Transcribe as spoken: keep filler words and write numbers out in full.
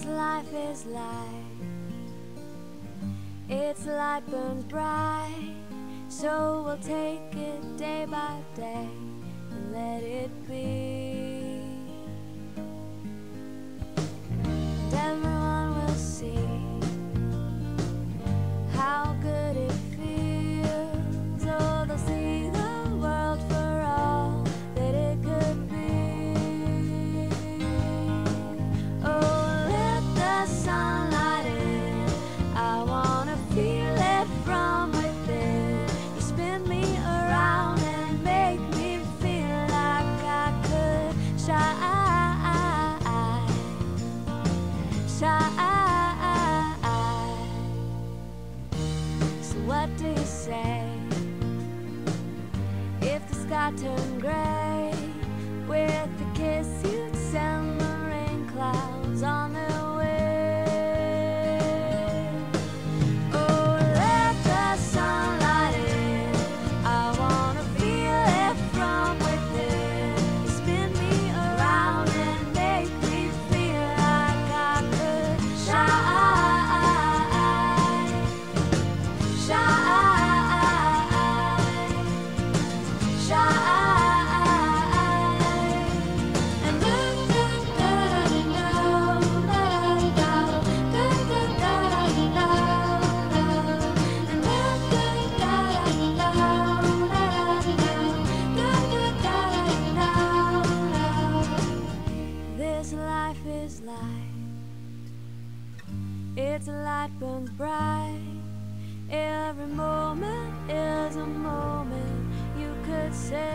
This life is light, its light burns bright, so we'll take it day by day and let it be. And everyone will see how good it feels. Oh, they'll see the world for all that it could be. Oh, let the sunlight in, I wanna feel it from within. You spin me around and make me feel like I could shine, shine. So what do you say if the sky turned gray? With a kiss you'd send the rain clouds on their way. Oh, let the sunlight in, I wanna feel it from within. You spin me around and make me feel like I could shine, shine, shine. And do do da da da da da da and do do da da da da. This life is light, its light burns bright. Every moment is a moment you could say.